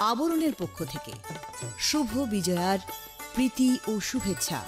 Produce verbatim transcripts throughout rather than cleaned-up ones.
আবরণের পক্ষ থেকে শুভ বিজয়ার প্রীতি ও শুভেচ্ছা।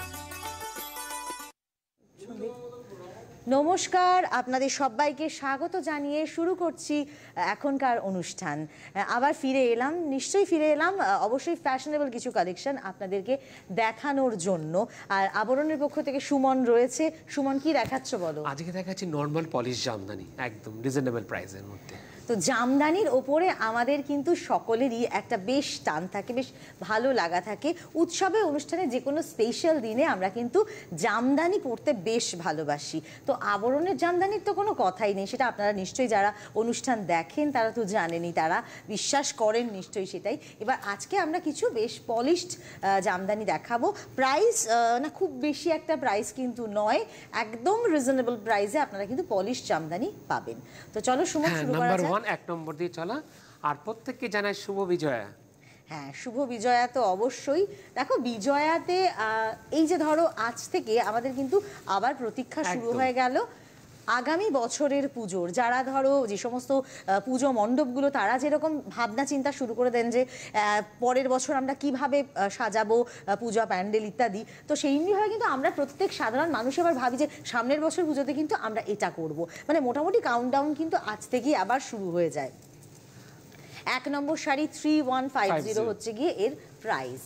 নমস্কার, আপনাদের সবাইকে স্বাগত জানিয়ে শুরু করছি এখনকার অনুষ্ঠান। আবার ফিরে এলাম, নিশ্চয়ই ফিরে এলাম অবশ্যই ফ্যাশনেবল কিছু কালেকশন আপনাদেরকে দেখানোর জন্য। আর আবরণের পক্ষ থেকে সুমন রয়েছে। সুমন, কি দেখাচ্ছ বলো? আজকে দেখাচ্ছি নর্মাল পলিশ জামদানি, একদম রিজনেবল প্রাইসের মধ্যে। তো জামদানির ওপরে আমাদের কিন্তু সকলেরই একটা বেশ টান থাকে, বেশ ভালো লাগা থাকে। উৎসবে অনুষ্ঠানে যে কোনো স্পেশাল দিনে আমরা কিন্তু জামদানি পরতে বেশ ভালোবাসি। তো আবরণের জামদানির তো কোনো কথাই নেই, সেটা আপনারা নিশ্চয়ই যারা অনুষ্ঠান দেখেন তারা তো জানেনই, তারা বিশ্বাস করেন নিশ্চয়ই সেটাই। এবার আজকে আমরা কিছু বেশ পলিশড জামদানি দেখাবো। প্রাইস না খুব বেশি একটা প্রাইস কিন্তু নয়, একদম রিজনেবল প্রাইসে আপনারা কিন্তু পলিশড জামদানি পাবেন। তো চলো সুমন, শুরু করা যাক। এক নম্বর দিয়ে চলা, আর প্রত্যেককে জানাই শুভ বিজয়া। হ্যাঁ, শুভ বিজয়া তো অবশ্যই। দেখো, বিজয়াতে এই যে ধরো আজ থেকে আমাদের কিন্তু আবার প্রতীক্ষা শুরু হয়ে গেল আগামী বছরের পুজোর। যারা ধরো যে সমস্ত পুজো মণ্ডপগুলো, তারা যেরকম ভাবনা চিন্তা শুরু করে দেন যে পরের বছর আমরা কিভাবে সাজাবো পূজা প্যান্ডেল ইত্যাদি, তো সেই নিয়ে কিন্তু আমরা প্রত্যেক সাধারণ মানুষ এবার ভাবি যে সামনের বছর পুজোতে কিন্তু আমরা এটা করব। মানে মোটামুটি কাউন্টডাউন কিন্তু আজ থেকেই আবার শুরু হয়ে যায়। এক নম্বর sari three one five zero হচ্ছে গিয়ে এর প্রাইস।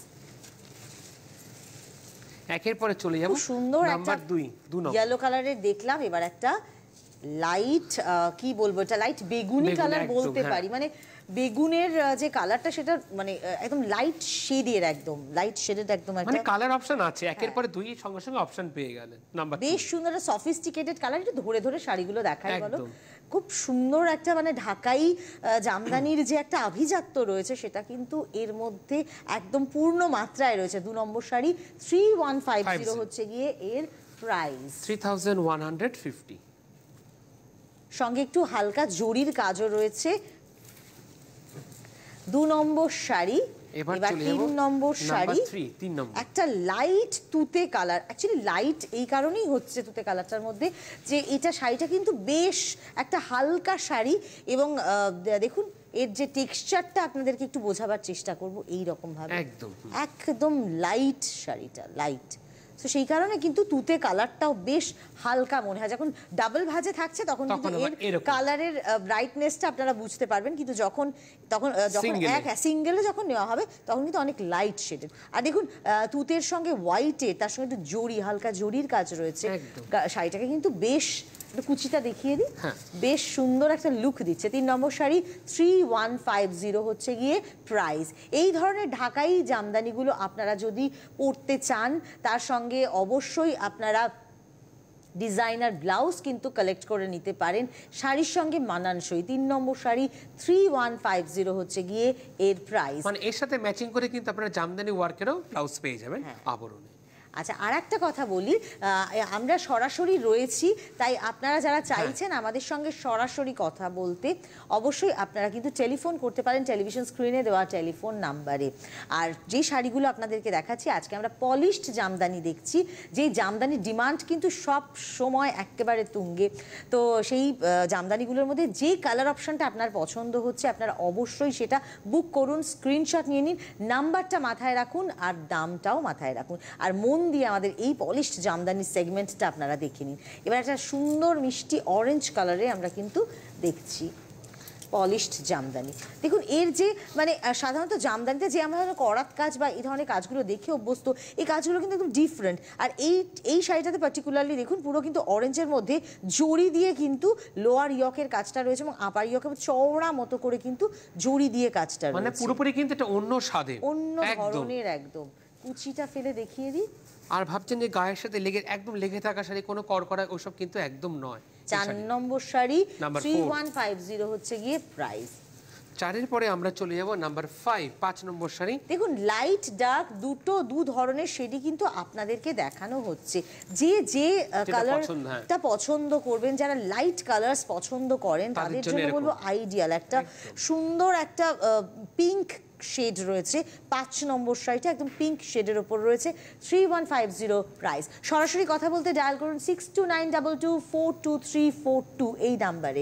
একের পরে চলে যাব, সুন্দর নাম্বার দুই, দু নম্বর ইয়েলো কালারের দেখলাম। এবার একটা লাইট, কি বলবো, এটা লাইট বেগুনি কালার বলতে পারি। মানে বেগুনের যে কালারটা সেটা মানে একদম লাইট শেডের, একদম লাইট শেডের, একদম মানে কালার অপশন আছে একের পরে দুই, সঙ্গে সঙ্গে অপশন পেয়ে গেলেন। নাম্বার বেশ সুন্দর সফিস্টিকেটেড কালার। একটু ধরে ধরে শাড়িগুলো দেখাই বলো। খুব সুন্দর একটা মানে ঢাকাই জামদানির যে একটা আভিজাত্য রয়েছে সেটা কিন্তু এর মধ্যে একদম পূর্ণ মাত্রায় রয়েছে। দু নম্বর sari three one five zero হচ্ছে গিয়ে এর price. Three thousand one hundred fifty. সঙ্গে একটু হালকা জরির কাজও রয়েছে। দু নম্বর শাড়ি। এবার তিন নম্বর শাড়ি, একটা লাইট তুতে কালার। অ্যাকচুয়ালি লাইট এই কারণেই হচ্ছে তুতে কালারটার মধ্যে যে এটা শাড়িটা কিন্তু বেশ একটা হালকা শাড়ি, এবং দেখুন এর যে টেক্সচারটা আপনাদেরকে একটু বোঝাবার চেষ্টা করব। এইরকম ভাবে একদম একদম লাইট শাড়িটা, লাইট। তো সেই কারণে কিন্তু তুতে কালারটাও বেশ হালকা মনে হয়। যখন ডাবল ভাজে থাকছে তখন কিন্তু এর কালারের ব্রাইটনেসটা আপনারা বুঝতে পারবেন, কিন্তু যখন তখন যখন এক সিঙ্গেলে যখন নেওয়া হবে তখন কিন্তু অনেক লাইট শেডেড। আর দেখুন তুতের সঙ্গে হোয়াইটে, তার সঙ্গে একটু জরি, হালকা জরির কাজ রয়েছে। শাড়িটাকে কিন্তু বেশ, কুচিটা দেখিয়ে দিই, বেশ সুন্দর একটা লুক দিচ্ছে। তিন নম্বর sari three one five zero হচ্ছে গিয়ে প্রাইস। এই ধরনের ঢাকাই জামদানিগুলো আপনারা যদি পরতে চান, তার সঙ্গে অবশ্যই আপনারা ডিজাইনার ব্লাউজ কিন্তু কালেক্ট করে নিতে পারেন শাড়ির সঙ্গে মানানসই। তিন নম্বর sari three one five zero হচ্ছে গিয়ে এর প্রাইস। মানে এর সাথে ম্যাচিং করে কিন্তু আপনারা জামদানি ওয়ার্কেরও ব্লাউজ পেয়ে যাবেন আবরণে। আচ্ছা, আর একটা কথা বলি, আমরা সরাসরি রয়েছি, তাই আপনারা যারা চাইছেন আমাদের সঙ্গে সরাসরি কথা বলতে, অবশ্যই আপনারা কিন্তু টেলিফোন করতে পারেন টেলিভিশন স্ক্রিনে দেওয়া টেলিফোন নাম্বারে। আর যে শাড়িগুলো আপনাদেরকে দেখাচ্ছি আজকে, আমরা পলিশড জামদানি দেখছি, যেই জামদানির ডিমান্ড কিন্তু সব সময় একেবারে তুঙ্গে। তো সেই জামদানিগুলোর মধ্যে যে কালার অপশনটা আপনার পছন্দ হচ্ছে, আপনারা অবশ্যই সেটা বুক করুন, স্ক্রিনশট নিয়ে নিন, নাম্বারটা মাথায় রাখুন আর দামটাও মাথায় রাখুন। আর মন দিয়ে আমাদের এই পলিশড জামদানির সেগমেন্টটা আপনারা দেখে নিন। এবার একটা সুন্দর মিষ্টি অরেঞ্জ কালারে আমরা কিন্তু দেখছি পলিশড জামদানি। দেখুন এর যে মানে সাধারণত জামদানিতে যে আমরা করাত কাজ বা এই ধরনের কাজগুলো দেখে অভ্যস্ত, এই কাজগুলো কিন্তু একদম ডিফারেন্ট। আর এই এই শাড়িটাতে পার্টিকুলারলি দেখুন পুরো কিন্তু অরেঞ্জের মধ্যে জড়ি দিয়ে কিন্তু লোয়ার ইয়কের কাজটা রয়েছে, এবং আপার ইয়কের চওড়া মতো করে কিন্তু জড়ি দিয়ে কাজটা রয়েছে। মানে পুরোপুরি কিন্তু এটা অন্য স্বাদে, অন্য ধরনের একদম। কুচিটা ফেলে দেখিয়ে দিই। আর ভাবছেন যে গায়ের সাথে লেগে একদম লেগে থাকা শাড়ি, কোনো কড়কড়া ওসব কিন্তু একদম নয়। চার নম্বর sari three one five zero হচ্ছে গিয়ে প্রাইস। চারের পরে আমরা চলে যাব নাম্বার ফাইভ, পাঁচ নম্বর শাড়ি। দেখুন লাইট ডার্ক দুটো দু ধরনের শেডই কিন্তু আপনাদেরকে দেখানো হচ্ছে। যে যে কালারটা পছন্দ করবেন, যারা লাইট কালার্স পছন্দ করেন তাদের জন্য বলবো আইডিয়াল। একটা সুন্দর একটা পিঙ্ক শেড রয়েছে, পাঁচ নম্বর শাড়িটা একদম পিঙ্ক শেডের ওপর রয়েছে, three one five zero price. সরাসরি কথা বলতে ডায়াল করুন six two nine double two four two three four two এই নাম্বারে।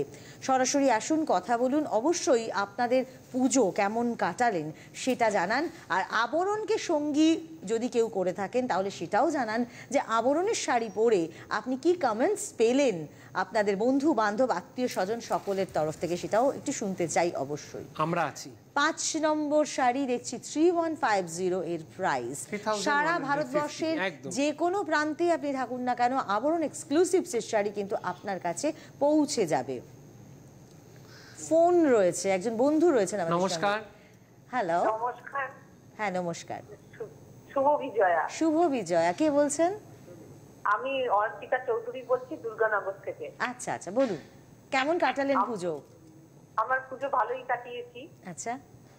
সরাসরি আসুন, কথা বলুন, অবশ্যই আপনাদের পুজো কেমন কাটালেন সেটা জানান। আর আবরণকে সঙ্গী যদি কেউ করে থাকেন তাহলে সেটাও জানান যে আবরণের শাড়ি পরে আপনি কি কমেন্টস পেলেন আপনাদের বন্ধু বান্ধব আত্মীয় স্বজন সকলের তরফ থেকে, সেটাও একটু শুনতে চাই অবশ্যই। আমরা আছি। পাঁচ নম্বর শাড়ি দেখছি থ্রি ওয়ান ফাইভ জিরো এর প্রাইস। সারা ভারতবর্ষের যে কোনো প্রান্তে আপনি থাকুন না কেন আবরণ এক্সক্লুসিভসের শাড়ি কিন্তু আপনার কাছে পৌঁছে যাবে। ফোন রয়েছে, একজন বন্ধু রয়েছেন আমাদের। নমস্কার। হ্যালো। নমস্কার। হ্যাঁ নমস্কার। শুভ বিজয়া। শুভ বিজয়া, কে বলছেন? আমি অর্পিতা চৌধুরী বলছি দুর্গানগর থেকে। আচ্ছা আচ্ছা, বলুন কেমন কাটালেন পুজো? আমার পুজো ভালোই কাটিয়েছি। আচ্ছা,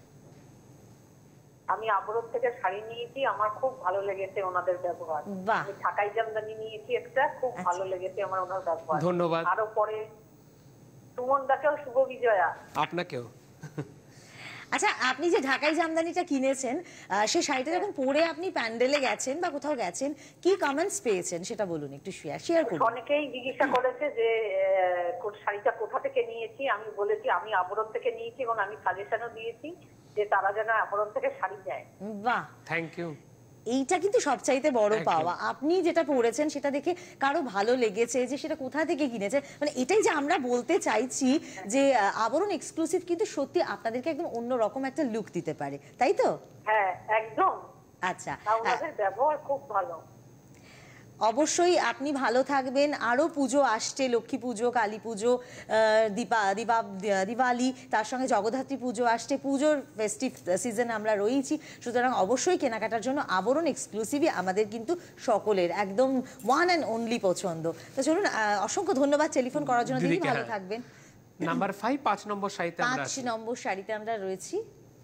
আমি আবরণ থেকে শাড়ি নিয়েছি, আমার খুব ভালো লেগেছে ওনাদের ব্যবহার। বাহ। আমি ঢাকাই জামদানি নিয়েছি একটা, খুব ভালো লেগেছে আমার ওনার ব্যবহার। ধন্যবাদ। আরো পরে সুমন দাকেও শুভ বিজয়া। আপনাকেও। আচ্ছা, আপনি যে ঢাকাই জামদানিটা কিনেছেন সেই শাড়িটা যখন পরে আপনি প্যান্ডেলে গেছেন বা কোথাও গেছেন, কি কমেন্টস পেয়েছেন সেটা বলুন, একটু শেয়ার শেয়ার করুন। অনেকেই জিজ্ঞাসা করেছে যে শাড়িটা কোথা থেকে নিয়েছি। আমি বলেছি আমি আবরণ থেকে নিয়েছি এবং আমি সাজেশনও দিয়েছি যে তারা যেন আবরণ থেকে শাড়ি নেয়। বাহ, থ্যাংক ইউ। এইটা কিন্তু সবচাইতে বড় পাওয়া। আপনি যেটা পড়েছেন সেটা দেখে কারো ভালো লেগেছে, যে সেটা কোথা থেকে কিনেছে, মানে এটাই যে আমরা বলতে চাইছি যে আবরণ এক্সক্লুসিভ কিন্তু সত্যি আপনাদেরকে একদম অন্য রকম একটা লুক দিতে পারে, তাই তো? হ্যাঁ একদম। আচ্ছা, ওনাদের ব্যবহার খুব ভালো। অবশ্যই আপনি ভালো থাকবেন। আরও পুজো আসছে, লক্ষ্মী পুজো, কালী পুজো, দীপা দীপা দিওয়ালি, তার সঙ্গে জগদ্ধাত্রী পুজো আসছে। পুজোর ফেস্টিভ সিজন আমরা রয়েছি, সুতরাং অবশ্যই কেনাকাটার জন্য আবরণ এক্সক্লুসিভই আমাদের কিন্তু সকলের একদম ওয়ান অ্যান্ড অনলি পছন্দ। তো চলুন, অসংখ্য ধন্যবাদ টেলিফোন করার জন্য। দিদি ভালো থাকবেন। নাম্বার ফাইভ, পাঁচ নম্বর শাড়িতে আমরা পাঁচ নম্বর শাড়িতে আমরা রয়েছি।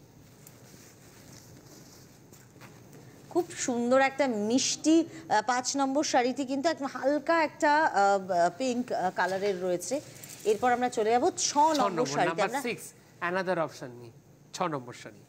খুব সুন্দর একটা মিষ্টি পাঁচ নম্বর শাড়িটি কিন্তু একদম হালকা একটা পিঙ্ক কালারের রয়েছে। এরপর আমরা চলে যাব ছ নম্বর শাড়িতে। আমরা সিক্স অ্যানাদার অপশন নিই। ছ নম্বর শাড়ি।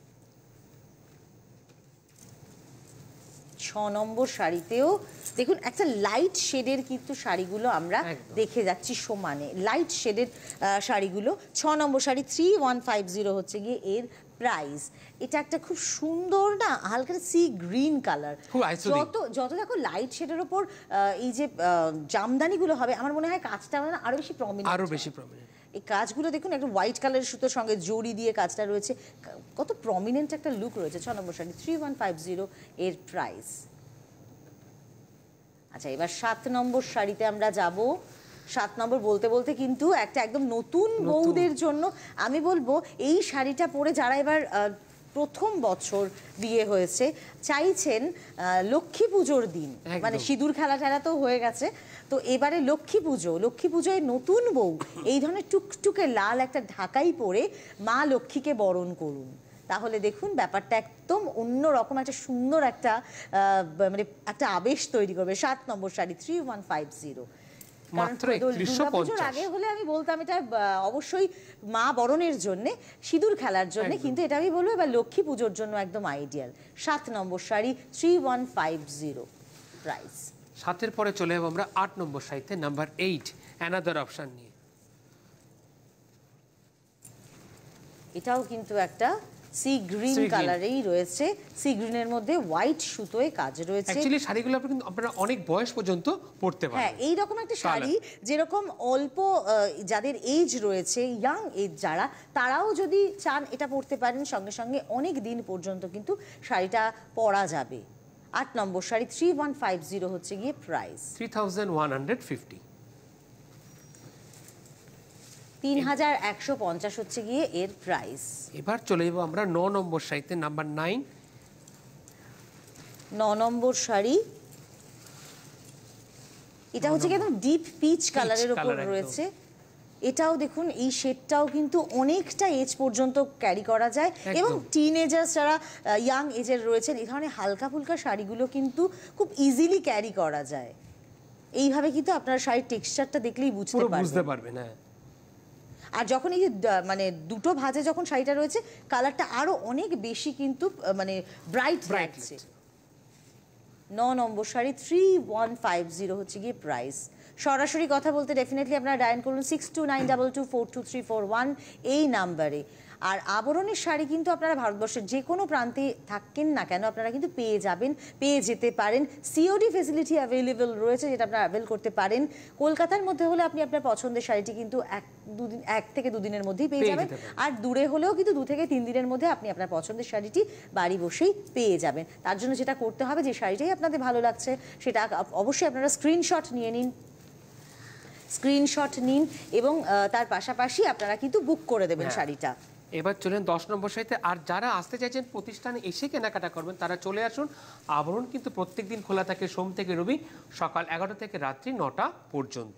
ছ নম্বর শাড়িতেও দেখুন একটা লাইট শেডের কিন্তু শাড়িগুলো আমরা দেখে যাচ্ছি সমানে। লাইট শেডের শাড়িগুলো ছ নম্বর sari three one five zero হচ্ছে গিয়ে এর প্রাইস। এটা একটা খুব সুন্দর না হালকা সি গ্রিন কালার। যত যত দেখো লাইট শেডের ওপর এই যে জামদানিগুলো হবে আমার মনে হয় কাজটা মানে আরো বেশি প্রমিনেন্ট, আরো বেশি প্রমিনেন্ট। এই কাজগুলো দেখুন একটা হোয়াইট কালারের সুতোর সঙ্গে জড়ি দিয়ে কাজটা রয়েছে, কত প্রমিনেন্ট একটা লুক রয়েছে। ছ নম্বর sari three one five zero এর প্রাইস। আচ্ছা, এবার সাত নম্বর শাড়িতে আমরা যাব। সাত নম্বর বলতে বলতে কিন্তু একটা একদম নতুন বউদের জন্য আমি বলবো এই শাড়িটা পরে যারা এবার প্রথম বছর বিয়ে হয়েছে, চাইছেন লক্ষ্মী পুজোর দিন, মানে সিঁদুর খেলা টেলা তো হয়ে গেছে, তো এবারে লক্ষ্মী পুজো, লক্ষ্মী পুজোয় নতুন বউ এই ধরনের টুকটুকে লাল একটা ঢাকাই পরে মা লক্ষ্মীকে বরণ করুন, তাহলে দেখুন ব্যাপারটা একদম অন্য রকম একটা সুন্দর একটা মানে একটা আবেশ তৈরি করবে। সাত নম্বর sari three one five zero. আগে হলে আমি বলতাম এটা অবশ্যই মা বরণের জন্য, সিঁদুর খেলার জন্য, কিন্তু এটা আমি বলবো এবার লক্ষ্মী পুজোর জন্য একদম আইডিয়াল। সাত নম্বর sari three one five zero price. সাতের পরে চলে যাবো আমরা আট নম্বর শাড়িতে, নাম্বার এইট অ্যানাদার অপশন নিয়ে। এটাও কিন্তু একটা সি গ্রিন কালারেই রয়েছে, সি গ্রিনের মধ্যে হোয়াইট সুতোয় কাজ রয়েছে। অ্যাকচুয়ালি শাড়িগুলো আপনি কিন্তু আপনারা অনেক বয়স পর্যন্ত পরতে পারেন। হ্যাঁ, এই রকম একটা শাড়ি যেরকম অল্প যাদের এজ রয়েছে, ইয়াং এজ যারা, তারাও যদি চান এটা পরতে পারেন, সঙ্গে সঙ্গে অনেক দিন পর্যন্ত কিন্তু শাড়িটা পরা যাবে। আট নম্বর sari three one five zero হচ্ছে গিয়ে price. Three thousand one hundred fifty. তিন হাজার একশো পঞ্চাশ হচ্ছে গিয়ে এর প্রাইস। এবার চলে যাবো আমরা ন নম্বর শাড়িতে, নাম্বার নাইন। ন নম্বর শাড়ি এটা হচ্ছে কি একদম ডিপ পিচ কালারের উপর রয়েছে। এটাও দেখুন এই শেডটাও কিন্তু অনেকটা এজ পর্যন্ত ক্যারি করা যায়, এবং টিনেজার্স যারা ইয়াং এজের রয়েছেন এই ধরনের হালকা ফুলকা শাড়িগুলো কিন্তু খুব ইজিলি ক্যারি করা যায়। এইভাবে কিন্তু আপনারা শাড়ির টেক্সচারটা দেখলেই বুঝতে পারবেন। হ্যাঁ, আর যখন এই মানে দুটো ভাঁজে যখন শাড়িটা রয়েছে কালারটা আরো অনেক বেশি কিন্তু মানে ব্রাইট লাগছে। ন নম্বর sari three one five zero হচ্ছে গিয়ে প্রাইস। সরাসরি কথা বলতে ডেফিনেটলি আপনারা ডায়াল করুন six two nine double two four two three four one এই নাম্বারে। আর আবরণের শাড়ি কিন্তু আপনারা ভারতবর্ষের যে কোনো প্রান্তে থাকেন না কেন আপনারা কিন্তু পেয়ে যাবেন, পেয়ে যেতে পারেন। সিওডি ফেসিলিটি অ্যাভেলেবল রয়েছে, যেটা আপনারা অ্যাভেল করতে পারেন। কলকাতার মধ্যে হলে আপনি আপনার পছন্দের শাড়িটি কিন্তু এক দুদিন এক থেকে দুদিনের মধ্যেই পেয়ে যাবেন, আর দূরে হলেও কিন্তু দু থেকে তিন দিনের মধ্যে আপনি আপনার পছন্দের শাড়িটি বাড়ি বসেই পেয়ে যাবেন। তার জন্য যেটা করতে হবে, যে শাড়িটাই আপনাদের ভালো লাগছে সেটা অবশ্যই আপনারা স্ক্রিনশট নিয়ে নিন, স্ক্রিনশট নিন এবং তার পাশাপাশি আপনারা কিন্তু বুক করে দেবেন শাড়িটা। এবার চলেন দশ নম্বর শাড়িতে। আর যারা আসতে চাইছেন প্রতিষ্ঠানে এসে কেনাকাটা করবেন তারা চলে আসুন। আবরণ কিন্তু প্রত্যেক দিন খোলা থাকে সোম থেকে রবি সকাল এগারোটা থেকে রাত্রি নটা পর্যন্ত।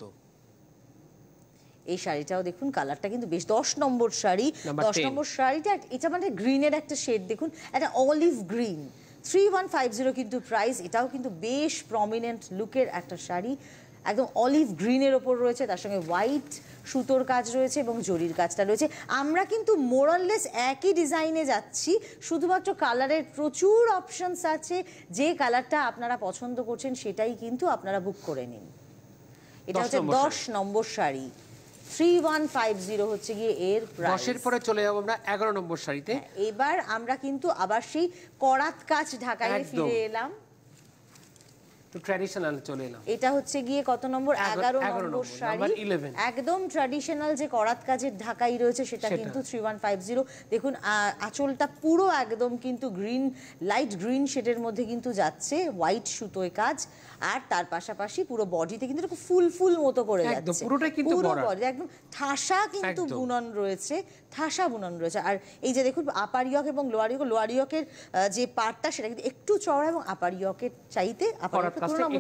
এই শাড়িটাও দেখুন, কালারটা কিন্তু বেশ, দশ নম্বর শাড়ি। দশ নম্বর শাড়িটা এটা মানে গ্রিনের একটা শেড, দেখুন একটা olive green, three one five zero কিন্তু প্রাইস। এটাও কিন্তু বেশ প্রমিনেন্ট লুকের একটা শাড়ি, একদম অলিভ গ্রিনের ওপর রয়েছে, তার সঙ্গে হোয়াইট সুতোর কাজ রয়েছে এবং জরির কাজটা রয়েছে। আমরা কিন্তু মোরাললেস একই ডিজাইনে যাচ্ছি, শুধুমাত্র কালারের প্রচুর অপশনস আছে। যে কালারটা আপনারা পছন্দ করছেন সেটাই কিন্তু আপনারা বুক করে নিন। এটা হচ্ছে দশ নম্বর sari, three one five zero হচ্ছে গিয়ে এর প্রাইস। দশের পরে চলে যাবো আমরা এগারো নম্বর শাড়িতে। এবার আমরা কিন্তু আবার সেই করাত কাজ ঢাকায় ফিরে এলাম, ট্র্যাডিশনাল চলে এলাম। এটা হচ্ছে গিয়ে কত নম্বর? এগারো নম্বর শাড়ি, একদম ট্র্যাডিশনাল যে করাত কাজের ঢাকাই রয়েছে সেটা কিন্তু থ্রি ওয়ান ফাইভ জিরো। দেখুন আঁচলটা পুরো একদম কিন্তু গ্রিন, লাইট গ্রিন শেডের মধ্যে কিন্তু যাচ্ছে, হোয়াইট সুতোয় কাজ, আর তার পাশাপাশি পুরো বডিতে কিন্তু ফুল ফুল মতো করে যাচ্ছে, পুরোটাই কিন্তু পুরো বডি একদম ঠাসা কিন্তু বুনন রয়েছে, ঠাসা বুনন রয়েছে। আর এই যে দেখুন আপার ইয়ক এবং লোয়ার ইয়ক, লোয়ার ইয়কের যে পার্টটা সেটা কিন্তু একটু চওড়া এবং আপার ইয়কের চাইতে আপার ইয়ক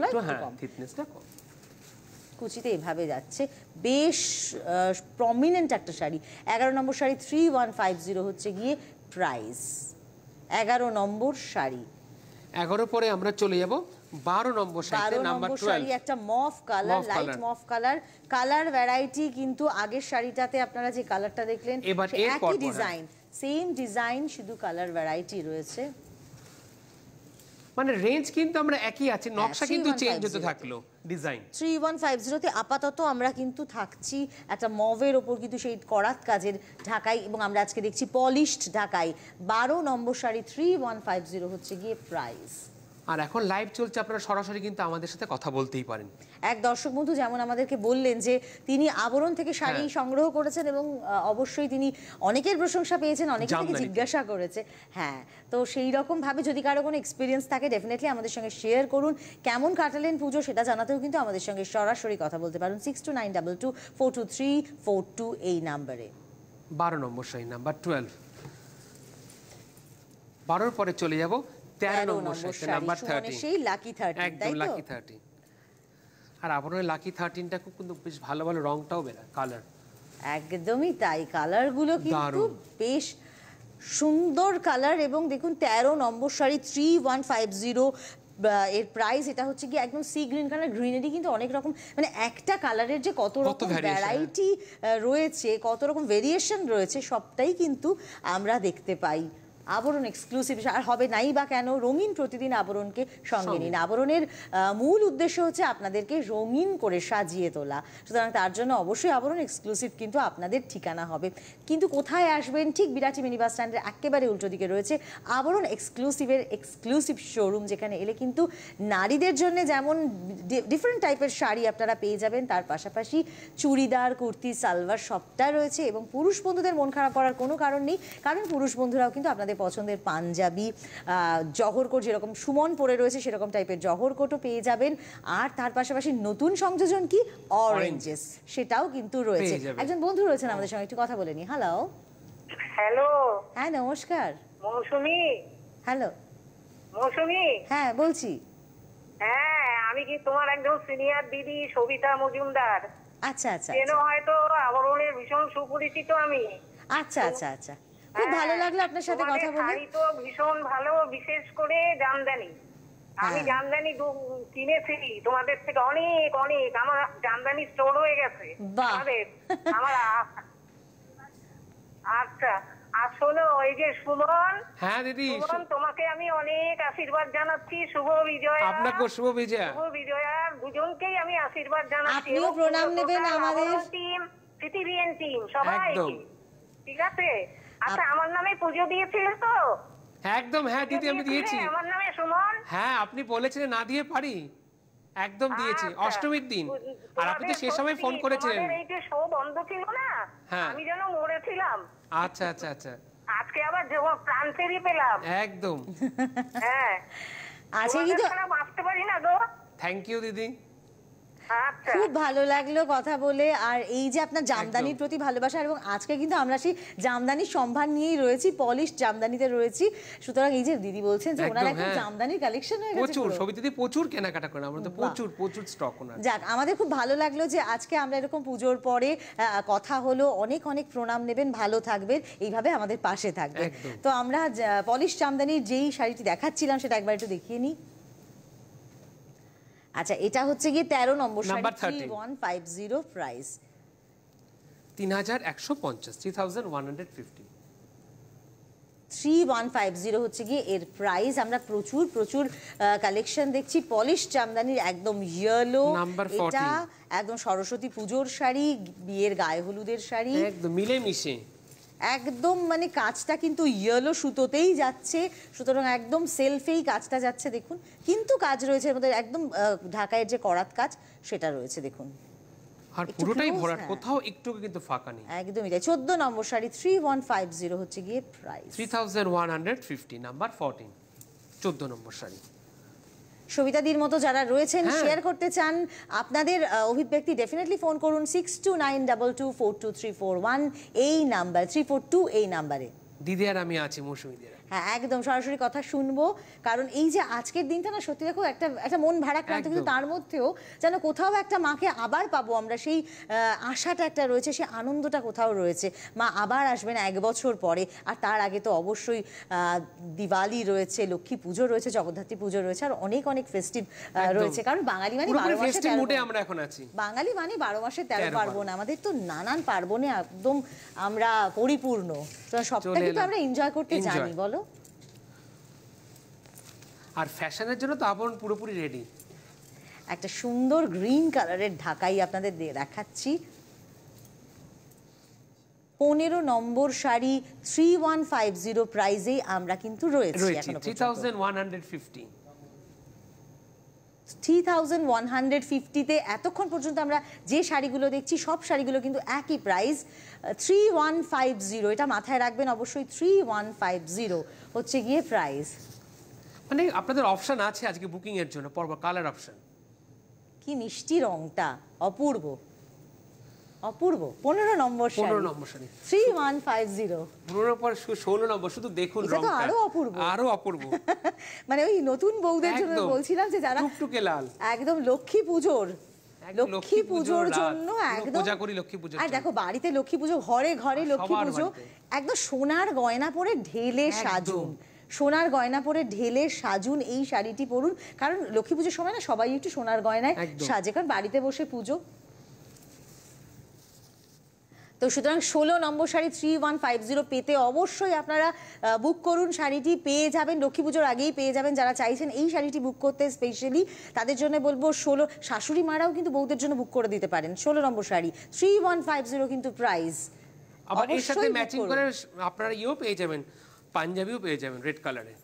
কুচিতে এভাবে যাচ্ছে, বেশ প্রমিনেন্ট একটা শাড়ি। এগারো নম্বর sari, three one five zero হচ্ছে গিয়ে প্রাইস। এগারো নম্বর শাড়ি। এগারো পরে আমরা চলে যাব বারো নম্বর শাড়ি, নাম্বার টুয়েলভ, একটা mauve colour, light mauve colour. Colour variety কিন্তু আগের শাড়িটাতে আপনারা যে কালারটা দেখলেন একই ডিজাইন, সেম ডিজাইন, শুধু কালার ভ্যারাইটি রয়েছে। মানে রেঞ্জ কিন্তু আমরা একই আছে, নকশা কিন্তু চেঞ্জ হতে থাকলো, design. Three one five zero তে আপাতত আমরা কিন্তু থাকছি একটা মভের ওপর কিন্তু সেই করাত কাজের ঢাকাই, এবং আমরা আজকে দেখছি পলিশড ঢাকাই। বারো নম্বর sari, three one five zero হচ্ছে গিয়ে প্রাইস। আর এখন লাইভ চলছে, আপনারা সরাসরি কিন্তু আমাদের সাথে কথা বলতেই পারেন। এক দর্শক বন্ধু যেমন আমাদেরকে বললেন যে তিনি আবরণ থেকে শাড়ি সংগ্রহ করেছেন এবং অবশ্যই তিনি অনেকের প্রশংসা পেয়েছেন, অনেকে থেকে জিজ্ঞাসা করেছে। হ্যাঁ, তো সেই রকম ভাবে যদি কারো কোনো এক্সপিরিয়েন্স থাকে ডেফিনেটলি আমাদের সঙ্গে শেয়ার করুন। কেমন কাটালেন পুজো সেটা জানাতেও কিন্তু আমাদের সঙ্গে সরাসরি কথা বলতে পারেন six two nine double two four two three four two এই নাম্বারে। বারো নম্বর শাড়ি নাম্বার টুয়েলভ। বারোর পরে চলে যাব তেরো নম্বর শাড়ি, নাম্বার থার্টিন, সেই লাকি থার্টিন, একদম লাকি থার্টিন। আর আপনার লাকি থার্টিনটা খুব কিন্তু বেশ ভালো ভালো রংটাও বেরা, কালার একদমই তাই, কালারগুলো কিন্তু বেশ সুন্দর কালার। এবং দেখুন তেরো নম্বর sari, three one five zero এর প্রাইস। এটা হচ্ছে কি একদম সি গ্রিন কালার, গ্রিনেরই কিন্তু অনেক রকম, মানে একটা কালারের যে কত রকম ভ্যারাইটি রয়েছে, কত রকম ভেরিয়েশন রয়েছে, সবটাই কিন্তু আমরা দেখতে পাই। আবরণ এক্সক্লুসিভ আর হবে নাই বা কেন, রঙিন প্রতিদিন আবরণকে সঙ্গে নিন। আবরণের মূল উদ্দেশ্য হচ্ছে আপনাদেরকে রঙিন করে সাজিয়ে তোলা, সুতরাং তার জন্য অবশ্যই আবরণ এক্সক্লুসিভ কিন্তু আপনাদের ঠিকানা হবে। কিন্তু কোথায় আসবেন? ঠিক বিরাটি মিনি বাস স্ট্যান্ডের একেবারে উল্টো দিকে রয়েছে আবরণ এক্সক্লুসিভের এক্সক্লুসিভ শোরুম, যেখানে এলে কিন্তু নারীদের জন্য যেমন ডিফারেন্ট টাইপের শাড়ি আপনারা পেয়ে যাবেন, তার পাশাপাশি চুড়িদার, কুর্তি, সালভার সবটা রয়েছে। এবং পুরুষ বন্ধুদের মন খারাপ করার কোনো কারণ নেই, কারণ পুরুষ বন্ধুরাও কিন্তু আপনাদের পছন্দের পাঞ্জাবি, জহর কোট, যেরকম সুমন পরে রয়েছে সেরকম টাইপের জহর কোটও পেয়ে যাবেন। আর তার পাশাপাশি নতুন সংযোজন কি অরেঞ্জেস, সেটাও কিন্তু রয়েছে। একজন বন্ধু রয়েছেন আমাদের সঙ্গে, একটু কথা বলে নি। হ্যালো হ্যালো হ্যাঁ নমস্কার। মৌসুমী? হ্যালো মৌসুমী? হ্যাঁ বলছি। হ্যাঁ, আমি কি তোমার একজন সিনিয়র দিদি সবিতা মজুমদার? আচ্ছা আচ্ছা, চেনো হয়তো, আবরণের ভীষণ সুপরিচিত আমি। আচ্ছা আচ্ছা আচ্ছা, খুব ভালো লাগলো আপনার সাথে কথা বলে। শাড়ি তো ভীষণ ভালো, বিশেষ করে জামদানি। আমি জামদানি কিনেছি তোমাদের থেকে অনেক অনেক, আমার জামদানি স্টোর হয়ে গেছে আমাদের। আমার আচ্ছা, আসলে ওই যে সুমন, হ্যাঁ দিদি, সুমন তোমাকে আমি অনেক আশীর্বাদ জানাচ্ছি, শুভ বিজয়া। আপনাকে শুভ বিজয়া। শুভ বিজয়া, দুজনকেই আমি আশীর্বাদ জানাচ্ছি। আপনিও প্রণাম নেবেন আমাদের টিম, পৃথিবীর টিম সবাইকে, ঠিক আছে? আচ্ছা, আমার নামে পুজো দিয়েছিলে তো? একদম, হ্যাঁ দিদি আমি দিয়েছি। আমার নামে সুমন? হ্যাঁ, আপনি বলেছিলেন না দিয়ে পারি, একদম দিয়েছি অষ্টমীর দিন। আর আপনি তো সে সময় ফোন করেছিলেন। এই যে শো বন্ধ ছিল না, আমি যেন মরেছিলাম। আচ্ছা আচ্ছা আচ্ছা, আজকে আবার প্রাণ ফিরে পেলাম একদম। হ্যাঁ, আজকে কিন্তু বাঁচতে পারি না গো। থ্যাংক ইউ দিদি, খুব ভালো লাগলো কথা বলে। আর এই যে আপনার জামদানির প্রতি ভালোবাসা, এবং আজকে কিন্তু আমরা সেই জামদানির সম্ভার নিয়েই রয়েছি, পলিশ জামদানিতে রয়েছি। সুতরাং এই যে দিদি বলছেন যে ওনার একটা জামদানির কালেকশন হয়ে গেছে, প্রচুর সবই দিদি, প্রচুর কেনাকাটা করেন, আমরা তো প্রচুর প্রচুর স্টক ওনার। যাক, আমাদের খুব ভালো লাগলো যে আজকে আমরা এরকম পুজোর পরে কথা হলো। অনেক অনেক প্রণাম নেবেন, ভালো থাকবেন, এইভাবে আমাদের পাশে থাকবেন। একদম। তো আমরা পলিশ জামদানির যেই শাড়িটি দেখাচ্ছিলাম সেটা একবার একটু দেখিয়ে নিই। আচ্ছা, এটা হচ্ছে গিয়ে তেরো নম্বর sari, three one five zero price তিন হাজার একশো পঞ্চাশ, three thousand one hundred fifty. Three one five zero হচ্ছে গিয়ে এর প্রাইস। আমরা প্রচুর প্রচুর কালেকশন দেখছি পলিশ জামদানির, একদম ইয়েলো, এটা একদম সরস্বতী পুজোর শাড়ি, বিয়ের গায়ে হলুদের শাড়ি, একদম মিলে মিশে, একদম মানে কাজটা কিন্তু ইয়েলো সুতোতেই যাচ্ছে, সুতরাং একদম সেলফেই কাজটা যাচ্ছে দেখুন। কিন্তু কাজ রয়েছে এর মধ্যে, একদম ঢাকায়ের যে করাত কাজ সেটা রয়েছে দেখুন, আর পুরোটাই ভরাট, কোথাও একটু কিন্তু ফাঁকা নেই। একদমই তাই। চোদ্দ নম্বর sari, three one five zero হচ্ছে গিয়ে price, three thousand one hundred fifty, number fourteen, চোদ্দ নম্বর শাড়ি। সবিতাদির মতো যারা রয়েছেন, শেয়ার করতে চান আপনাদের অভিব্যক্তি, ডেফিনেটলি ফোন করুন six two nine double two four two three four one এই নাম্বার, থ্রি ফোর টু এই নাম্বারে। দিদি আর আমি আছি, মৌসুমী দিদি। হ্যাঁ, একদম সরাসরি কথা শুনবো, কারণ এই যে আজকের দিনটা না সত্যি দেখো একটা একটা মন ভারাক্রান্ত, কিন্তু তার মধ্যেও যেন কোথাও একটা মাকে আবার পাবো আমরা, সেই আশাটা একটা রয়েছে, সেই আনন্দটা কোথাও রয়েছে। মা আবার আসবেন এক বছর পরে, আর তার আগে তো অবশ্যই দিওয়ালি রয়েছে, লক্ষ্মী পুজো রয়েছে, জগদ্ধাত্রী পুজো রয়েছে, আর অনেক অনেক ফেস্টিভ রয়েছে, কারণ বাঙালি মানে বারো মাসে তেরো, আমরা এখন আছি বাঙালি মানে বারো মাসে তেরো পার্বণ, আমাদের তো নানান পার্বণে একদম আমরা পরিপূর্ণ, সবটা কিন্তু আমরা এনজয় করতে জানি, বলো। আর ফ্যাশনের জন্য তো আবরণ পুরোপুরি রেডি। একটা সুন্দর গ্রিন কালারের ঢাকাই আপনাদের দেখাচ্ছি, পনেরো নম্বর sari, three one five zero প্রাইজে আমরা কিন্তু রয়েছি, three thousand one hundred fifty, three thousand one hundred ফিফটিতে এতক্ষণ পর্যন্ত আমরা যে শাড়িগুলো দেখছি সব শাড়িগুলো কিন্তু একই price, three one five zero. এটা মাথায় রাখবেন অবশ্যই, থ্রি ওয়ান ফাইভ জিরো হচ্ছে গিয়ে প্রাইস। মানে আপনাদের অপশন আছে আজকে বুকিং এর জন্য, পরপর কালার অপশন। কি মিষ্টি রংটা, অপূর্ব অপূর্ব। পনেরো নম্বর শাড়ি, পনেরো নম্বর sari, three one five zero. পনেরো পর ষোলো নম্বর, শুধু দেখুন রংটা আরো অপূর্ব, আরো অপূর্ব। মানে ওই নতুন বউদের জন্য বলছিলাম যে যারা টুকটুকে লাল, একদম লক্ষ্মী পুজোর, লক্ষ্মী পুজোর জন্য একদম পূজা করি লক্ষ্মী পুজো। আর দেখো বাড়িতে লক্ষ্মী পুজো, ঘরে ঘরে লক্ষ্মী পুজো, একদম সোনার গয়না পরে ঢেলে সাজুন, সোনার গয়না পরে ঢেলে সাজুন, এই শাড়িটি পরুন, কারণ লক্ষ্মী পুজোর সময় না সবাই একটু সোনার গয়নায় সাজে, কারণ বাড়িতে বসে পুজো। তো সুতরাং ষোলো নম্বর sari, three one five zero পেতে অবশ্যই আপনারা বুক করুন, শাড়িটি পেয়ে যাবেন লক্ষ্মী পুজোর আগেই পেয়ে যাবেন। যারা চাইছেন এই শাড়িটি বুক করতে স্পেশালি, তাদের জন্য বলবো ষোলো, শাশুড়ি মারাও কিন্তু বউদের জন্য বুক করে দিতে পারেন। ষোলো নম্বর sari, three one five zero কিন্তু প্রাইস। আবার এর সাথে ম্যাচিং করে আপনারা ইও পেয়ে যাবেন, পাঞ্জাবিও পেয়ে যাবেন রেড কালারে।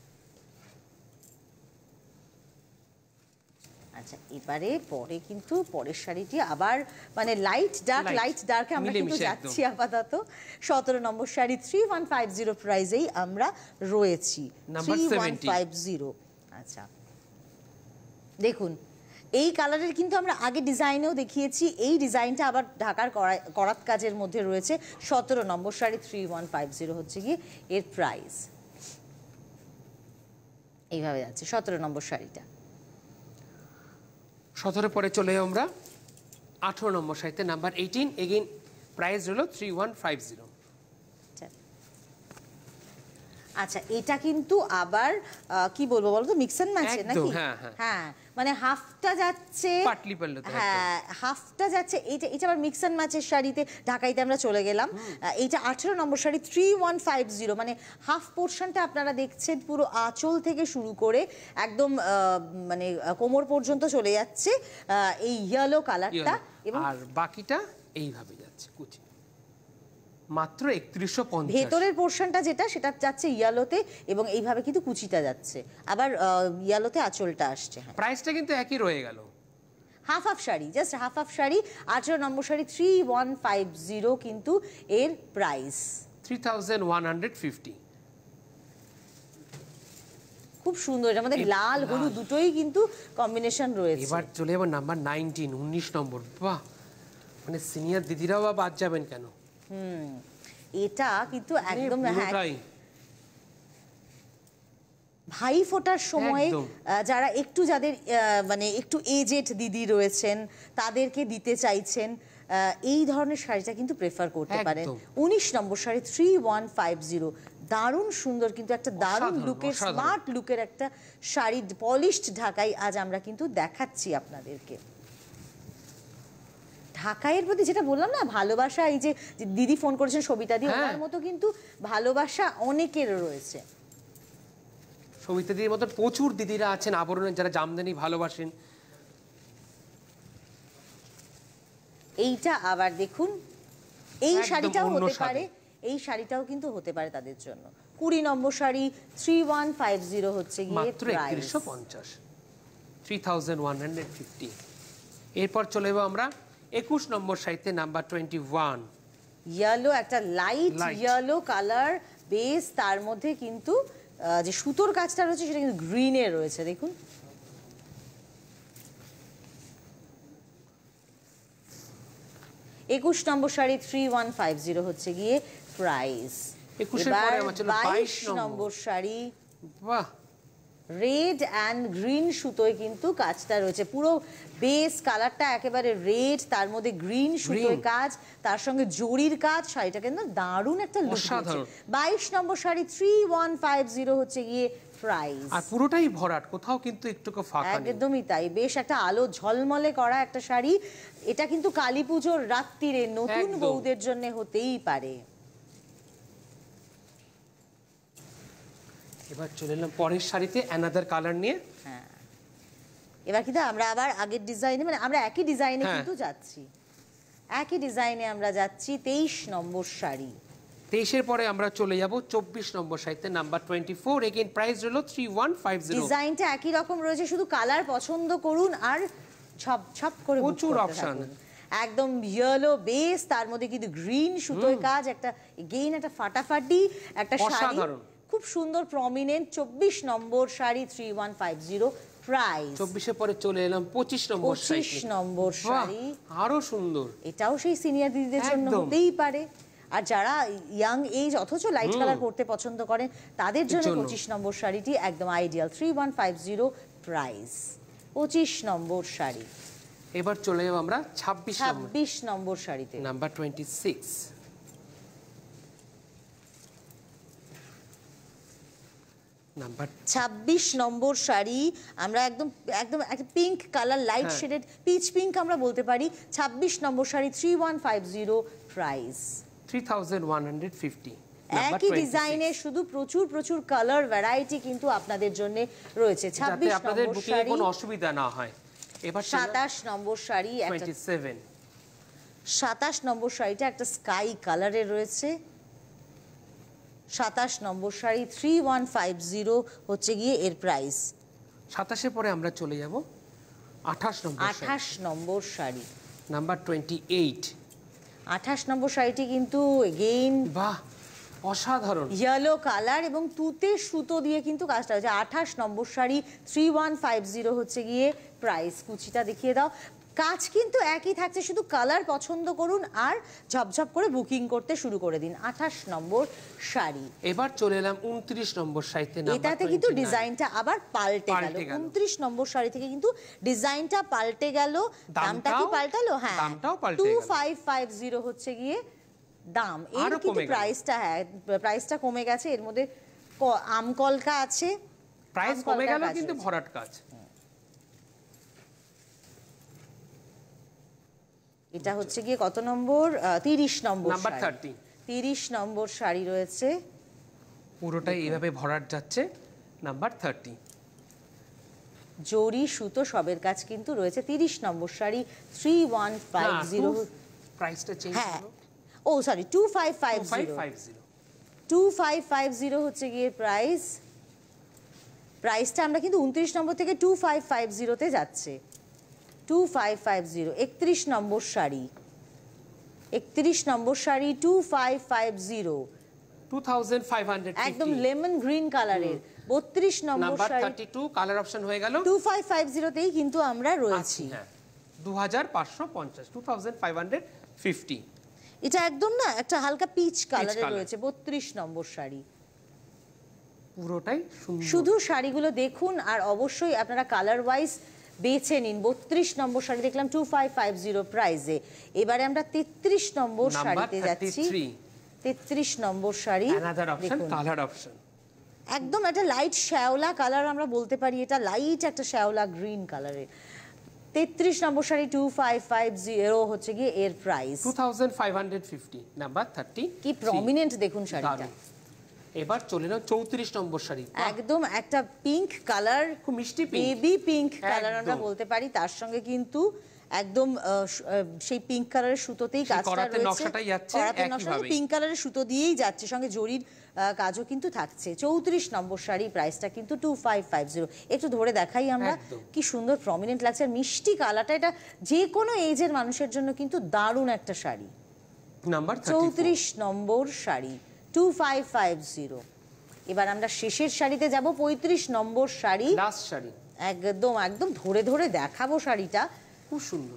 আচ্ছা, এবারে পরে কিন্তু পরের শাড়িটি আবার মানে লাইট ডার্ক, লাইট ডার্কে আমরা কিন্তু যাচ্ছি আপাতত। সতেরো নম্বর sari, three one five zero প্রাইজেই আমরা রয়েছি, থ্রি ওয়ান ফাইভ জিরো। আচ্ছা দেখুন, এই কালারের কিন্তু আমরা আগে ডিজাইনেও দেখিয়েছি, এই ডিজাইনটা আবার ঢাকার করাত কাজের মধ্যে রয়েছে। সতেরো নম্বর sari, three one five zero হচ্ছে গিয়ে এর প্রাইস। এইভাবে যাচ্ছে সতেরো নম্বর শাড়িটা। সতেরো পরে চলে আমরা আঠারো নম্বর শাড়িতে, নাম্বার এইটিন, এগেইন প্রাইস হলো থ্রি ওয়ান ফাইভ জিরো। আচ্ছা, এটা কিন্তু আবার আহ, কি বলবো বলো তো, মিক্স এন্ড ম্যাচ নাকি? হ্যাঁ, হ্যাঁ। হ্যাঁ, মানে হাফটা যাচ্ছে পাটলি পাল্লাতে, হ্যাঁ, হাফটা যাচ্ছে এইটা, এটা আবার মিক্স এন্ড ম্যাচের শাড়িতে ঢাকাইতে আমরা চলে গেলাম। আহ, এইটা আঠেরো নম্বর sari three one five zero, মানে হাফ পোর্শনটা আপনারা দেখছেন পুরো আঁচল থেকে শুরু করে একদম আহ, মানে আহ, কোমর পর্যন্ত চলে যাচ্ছে আহ, এই ইয়েলো কালারটা, এবং আর বাকিটা এইভাবে যাচ্ছে কুচি, মাত্র একত্রিশশো পঞ্চাশ। ভেতরের পোর্শনটা যেটা সেটা যাচ্ছে ইয়েলোতে, এবং এইভাবে কিন্তু কুচিটা যাচ্ছে, আবার ইয়েলোতে আঁচলটা আসছে। হ্যাঁ, প্রাইসটা কিন্তু একই রয়ে গেল। Half half sari, just half half sari, আঠেরো নম্বর sari three one five zero কিন্তু এর price. Three thousand one hundred fifty. খুব সুন্দর, এর মধ্যে লাল হলুদ দুটোই কিন্তু কম্বিনেশন রয়েছে। এবার চলে যাবো নাম্বার নাইনটিন, উনিশ নম্বর। বাহ, মানে সিনিয়র দিদিরাও বা বাদ যাবেন কেন? হুম, এটা কিন্তু একদম হ্যাঁ, ভাই ফোটার সময় একদম। আহ, যারা একটু যাদের আহ, মানে একটু এজেড দিদি রয়েছেন তাদেরকে দিতে চাইছেন, আহ, এই ধরনের শাড়িটা কিন্তু প্রেফার করতে পারেন। একদম। উনিশ নম্বর sari three one five zero, দারুণ সুন্দর, কিন্তু একটা দারুণ অসাধারণ, লুকের, অসাধারণ। স্মার্ট লুকের একটা শাড়ি, পলিশড ঢাকাই আজ আমরা কিন্তু দেখাচ্ছি আপনাদেরকে। ঢাকাইয়ের প্রতি যেটা বললাম না, ভালোবাসা, এই যে যে দিদি ফোন করেছেন সবিতা দি, হ্যাঁ। ওনার মতো কিন্তু ভালোবাসা অনেকের রয়েছে। সবিতা দিদির মতন প্রচুর দিদিরা আছেন আবরণের, যারা জামদানি ভালোবাসেন। এইটা আবার দেখুন, এই একদম শাড়িটাও অন্য হতে স্বাদে। পারে, এই শাড়িটাও কিন্তু হতে পারে তাদের জন্য। কুড়ি নম্বর sari three one five zero হচ্ছে গিয়ে মাত্র একত্রিশশো পঞ্চাশ, three thousand one hundred fifty. এরপর চলে যাবো আমরা একুশ নম্বর শাড়িতে, নাম্বার টোয়েন্টি ওয়ান। ইয়েলো, একটা light Light. Yellow colour base, তার মধ্যে কিন্তু আহ, যে সুতোর কাজটা রয়েছে সেটা কিন্তু গ্রিনে রয়েছে, দেখুন। একুশ নম্বর sari three one five zero হচ্ছে গিয়ে প্রাইস। একুশের পরে আমার চলো বাইশ নম্বর শাড়ি, বাহ, রেড অ্যান্ড গ্রিন সুতোয় কিন্তু কাজটা রয়েছে, পুরো বেস কালারটা একেবারে রেড, তার মধ্যে গ্রিন সুতোয় কাজ, তার সঙ্গে জরির কাজ, শাড়িটা কিন্তু দারুণ একটা লুক দিচ্ছে। অসাধারণ। বাইশ নম্বর sari three one five zero হচ্ছে গিয়ে প্রাইস। আর পুরোটাই ভরাট, কোথাও কিন্তু একটুকু ফাঁকা নেই। একদমই তাই, বেশ একটা আলো ঝলমলে করা একটা শাড়ি। এটা কিন্তু কালী পুজোর রাত্রিরে নতুন একদম। বউদের জন্য হতেই পারে। এবার চলে এলাম পরের শাড়িতে অ্যানাদার কালার নিয়ে। হ্যাঁ, এবার কিন্তু আমরা আবার আগের ডিজাইনে, মানে আমরা একই ডিজাইনে হ্যাঁ। কিন্তু যাচ্ছি, একই ডিজাইনে আমরা যাচ্ছি। তেইশ নম্বর শাড়ি, তেইশের পরে আমরা চলে যাব চব্বিশ নম্বর শাড়িতে, number twenty four. Again price রইল থ্রি ওয়ান ফাইভ জিরো। ডিজাইনটা একই রকম রয়েছে, শুধু কালার পছন্দ করুন আর ছপ ছপ করে book প্রচুর করতে option। থাকুন। একদম ইয়েলো বেস, তার মধ্যে কিন্তু গ্রিন সুতোয় কাজ, একটা এগেইন একটা ফাটাফাটি একটা শাড়ি, অসাধারণ। খুব সুন্দর প্রমিনেন্ট। চব্বিশ নম্বর sari three one five zero price. চব্বিশের পরে চলে এলাম পঁচিশ নম্বর পঁচিশ শাড়ি। নম্বর বাহ, শাড়ি, আরো সুন্দর। এটাও সেই সিনিয়র দিদিদের জন্য একদম। হতেই পারে, আর যারা ইয়াং এজ অথচ লাইট কালার পরতে পছন্দ করেন তাদের জন্য জন্য। পঁচিশ নম্বর শাড়িটি একদম ideal. Three one five zero price. পঁচিশ নম্বর শাড়ি। এবার চলে যাবো আমরা ছাব্বিশ নম্বর, ছাব্বিশ নম্বর শাড়িতে, নাম্বার টোয়েন্টি সিক্স। নাম্বার ছাব্বিশ নম্বর শাড়ি, আমরা একদম একদম একটা পিঙ্ক কালার, লাইট হ্যাঁ। শেডেড পিচ পিঙ্ক আমরা বলতে পারি। ছাব্বিশ নম্বর sari three one five zero price. Three thousand one hundred fifty. একই ডিজাইনে শুধু প্রচুর প্রচুর কালার ভ্যারাইটি কিন্তু আপনাদের জন্য রয়েছে। যাতে ছাব্বিশ আপনাদের নম্বর বুকিং শাড়ি, কোনো অসুবিধা না হয়। এবার সাতাশ নম্বর শাড়ি, একটা টোয়েন্টি সেভেন। সাতাশ নম্বর শাড়িটা একটা স্কাই কালারের রয়েছে। সাতাশ নম্বর sari three one five zero হচ্ছে গিয়ে এর প্রাইস। সাতাশের পরে আমরা চলে যাব আঠাশ নম্বর শাড়ি, আঠাশ নম্বর শাড়ি, নাম্বার টোয়েন্টি এইট। আঠাশ নম্বর শাড়িটি কিন্তু এগেইন বাহ, অসাধারণ। ইয়েলো কালার এবং তুতে সুতো দিয়ে কিন্তু কাজটা হয়েছে। আঠাশ নম্বর sari three one five zero হচ্ছে গিয়ে প্রাইস। কুচিটা দেখিয়ে দাও, কাজ কিন্তু একই থাকছে, শুধু কালার পছন্দ করুন আর ঝপঝপ করে বুকিং করতে শুরু করে দিন। আঠাশ নম্বর শাড়ি। এবার চলে এলাম উনত্রিশ নম্বর শাড়িতে, এটাতে কিন্তু ডিজাইনটা আবার পাল্টে গেল। পাল্টে গেল। উনত্রিশ নম্বর শাড়ি থেকে কিন্তু ডিজাইনটা পাল্টে গেল। দামটা কি দামটাও- পাল্টালো? হ্যাঁ, দামটাও পাল্টে টু গেল। ফাইভ ফাইভ জিরো হচ্ছে গিয়ে দাম। এর আরো কিন্তু কমে গেল। প্রাইসটা, হ্যাঁ প্রাইসটা কমে গেছে। এর মধ্যে আম কলকা আছে, প্রাইস আম কমে কলকার গেল কাজ কিন্তু রয়েছে। ভরাট কাজ। এটা হচ্ছে গিয়ে কত নম্বর? তিরিশ নম্বর নাম্বার শাড়ি। থার্টি। তিরিশ নম্বর শাড়ি রয়েছে, পুরোটাই এইভাবে ভরাট যাচ্ছে। Number thirty. জরি সুতো সবের কাজ কিন্তু রয়েছে। তিরিশ নম্বর sari three one five zero. প্রাইসটা চেঞ্জ হ্যাঁ, হলো। ও sorry two five five five zero. Five zero. Two five five zero হচ্ছে গিয়ে প্রাইস। প্রাইসটা আমরা কিন্তু উনত্রিশ নম্বর থেকে টু ফাইভ ফাইভ জিরোতে যাচ্ছে। Two five five zero. একত্রিশ নম্বর শাড়ি, একত্রিশ নম্বর sari two five five zero, two thousand five hundred একদম লেমন গ্রিন কালারের। বত্রিশ নম্বর number sari thirty two, colour option হয়ে গেল। টু ফাইভ ফাইভ জিরোতেই কিন্তু আমরা রয়েছি। হ্যাঁ, দু হাজার পাঁচশো পঞ্চাশ, two thousand five hundred fifty. এটা একদম না একটা হালকা পিচ কালারের colour। রয়েছে। বত্রিশ নম্বর শাড়ি। পুরোটাই সুন্দর। শুধু শাড়িগুলো দেখুন আর অবশ্যই আপনারা কালার ওয়াইজ বেছে নিন। বত্রিশ নম্বর শাড়ি দেখলাম টু ফাইভ ফাইভ জিরো প্রাইজে। এবারে আমরা তেত্রিশ নম্বর শাড়িতে যাচ্ছি। তেত্রিশ নম্বর শাড়ি অ্যানাদার অপশন, দেখুন, কালার অপশন। একদম একটা লাইট শ্যাওলা কালার আমরা বলতে পারি, এটা লাইট একটা শ্যাওলা গ্রিন কালারের। তেত্রিশ নম্বর sari two five five zero হচ্ছে গিয়ে এর price. Two thousand five hundred fifty. Number thirty. কি প্রমিনেন্ট দেখুন শাড়িটা। এবার চলে নাও চৌত্রিশ নম্বর শাড়ি। একদম একটা পিঙ্ক কালার, খুব মিষ্টি পিঙ্ক, বেবি পিঙ্ক কালার আমরা একদম। বলতে পারি। তার সঙ্গে কিন্তু একদম আহ, স- আহ, সেই পিঙ্ক কালারের সুতোতেই সেই কাজটা করাতের রয়েছে। নকশাটাই যাচ্ছে করাতের নকশা একইভাবেই। পিঙ্ক কালারের সুতো দিয়েই যাচ্ছে, সঙ্গে জরির আহ, কাজও কিন্তু থাকছে। চৌত্রিশ নম্বর শাড়ি, প্রাইসটা কিন্তু টু ফাইভ ফাইভ জিরো। একটু ধরে দেখাই আমরা, একদম। কি সুন্দর প্রমিনেন্ট লাগছে। আর মিষ্টি কালারটা, এটা যে কোনো এজের মানুষের জন্য কিন্তু দারুণ একটা শাড়ি। নাম্বার চৌত্রিশ নম্বর sari two five five zero. এবার আমরা শেষের শাড়িতে যাব, পঁয়ত্রিশ নম্বর শাড়ি। লাস্ট শাড়ি। একদম একদম ধরে ধরে দেখাবো শাড়িটা। খুব সুন্দর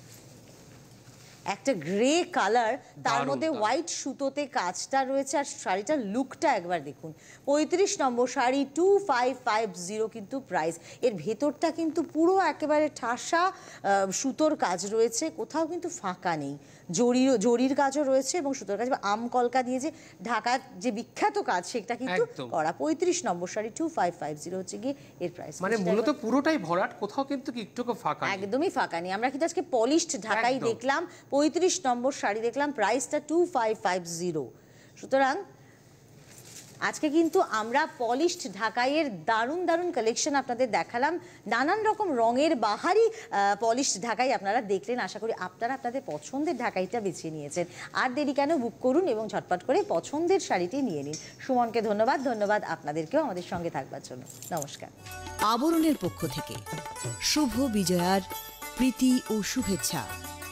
একটা গ্রে কালার, তার দারুণ, মধ্যে দারুণ। হোয়াইট সুতোতে কাজটা রয়েছে। আর শাড়িটার লুকটা একবার দেখুন। পঁয়ত্রিশ নম্বর sari two five five zero কিন্তু প্রাইস। এর ভেতরটা কিন্তু পুরো একেবারে ঠাসা আহ, সুতোর কাজ রয়েছে, কোথাও কিন্তু ফাঁকা নেই। জরির জরির কাজও রয়েছে এবং সুতোর কাজ। আম কলকা দিয়ে যে ঢাকার যে বিখ্যাত কাজ, সেটা কিন্তু একদম। করা। পঁয়ত্রিশ নম্বর sari two five five zero হচ্ছে গিয়ে এর প্রাইস। মানে মূলত পুরোটাই ভরাট, কোথাও কিন্তু একটুকু ফাঁকা নেই। একদমই ফাঁকা নেই। আমরা কিন্তু আজকে পলিশড ঢাকাই একদম। দেখলাম, পঁয়ত্রিশ নম্বর শাড়ি দেখলাম, প্রাইসটা টু ফাইভ ফাইভ জিরো। সুতরাং আজকে কিন্তু আমরা পলিশড ঢাকাইয়ের দারুণ দারুণ কালেকশন আপনাদের দেখালাম। নানান রকম রঙের বাহারি পলিশড ঢাকাই আপনারা দেখলেন। আশা করি আপনারা আপনাদের পছন্দের ঢাকাইটা বেছে নিয়েছেন। আর দেরি কেন, বুক করুন এবং ঝটপট করে পছন্দের শাড়িটি নিয়ে নিন। সুমনকে ধন্যবাদ, ধন্যবাদ আপনাদেরকেও আমাদের সঙ্গে থাকবার জন্য। নমস্কার। আবরণের পক্ষ থেকে শুভ বিজয়ার প্রীতি ও শুভেচ্ছা।